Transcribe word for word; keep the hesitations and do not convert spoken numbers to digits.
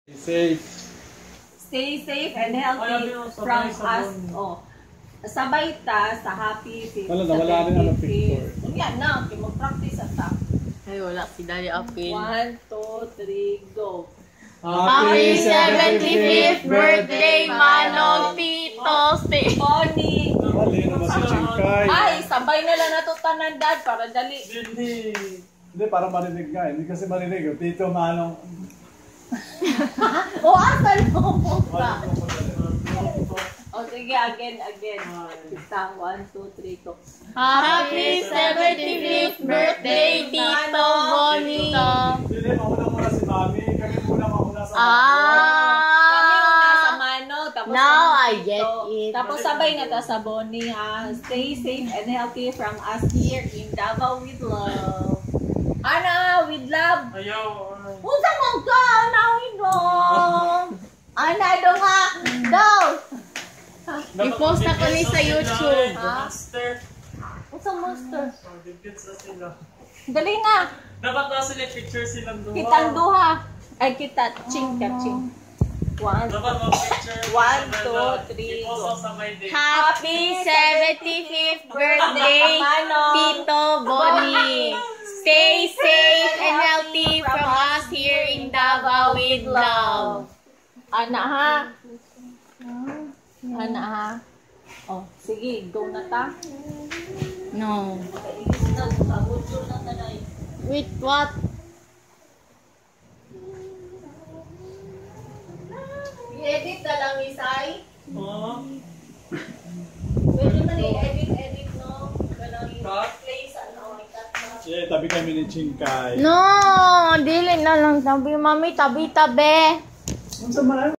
Safe. Stay safe and healthy from us. Oh. Sabay ta sa happy fifth. Wala na, wala rin ang picture. Yan na, okay, mag-practice at ta. Ay, wala si Daddy Apil. One, two, three, go. Happy seventy-fifth birthday, Manong Tito Stay. Bonnie. Mali naman si Chinkay. Ay, sabay na lang natutanan, Dad, para dali. Hindi. Hindi, para marinig nga. Hindi kasi marinig. Tito, Manong. O, asan mo ka? O, sige, again, again. Kita, one, two, three, go. Happy seventy-fifth birthday, Tito Bonnie. Hindi, mauna muna si Mami. Kami muna mauna sa Kami una Ah! sa Mano, tapos Now sa I Tito. get it. Tapos sabay na ta sa Bonnie, ha. Stay safe and healthy from us here in Davao with love. Ana, with love. Ayaw. Unsa mo ka? Ana, with love. Ana, do nga. Daw. I-post na ko ni sa YouTube. Ha? Monster. Unsa monster? Dipits na sila. Dali na. Dapat na sila picture silang duha. Kitang duha. Ay, kita. Ching ka, ching. One. Dapat mag-picture. One, two, three, I-post go. ako sa my day. Happy seventy-fifth birthday, Tito Bonnie. Stay safe and healthy from us here in Davao with love. Ana ha. Ana ha. Oh, sige, go na ta. No. Ilis na, kabutso na tanay. Wait, what? I-edit na lang, Isay. Oh. Pwede man i-edit, edit, no? Ganang Cut? i-place, ano, i-cut na. Eh, tabi kami ni Chinkay. No, dili na lang tabi, mami, tabi-tabi. Unsa man